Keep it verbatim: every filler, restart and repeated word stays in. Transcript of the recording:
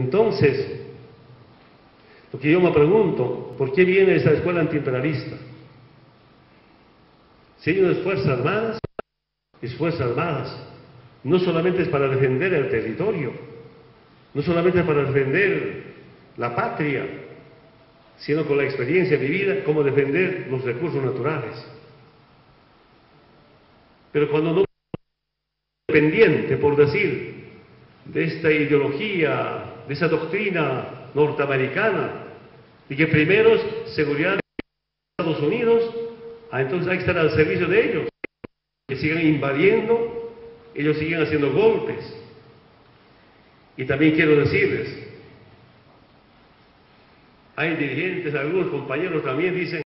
Entonces, lo que yo me pregunto, ¿por qué viene esa escuela antiimperialista? Si hay unas Fuerzas Armadas, es Fuerzas Armadas, no solamente es para defender el territorio, no solamente es para defender la patria, sino con la experiencia vivida, cómo defender los recursos naturales. Pero cuando no es dependiente, por decir, de esta ideología, de esa doctrina norteamericana, y que primero es seguridad de Estados Unidos, ah, entonces hay que estar al servicio de ellos, que sigan invadiendo, ellos siguen haciendo golpes. Y también quiero decirles, hay dirigentes, algunos compañeros también dicen,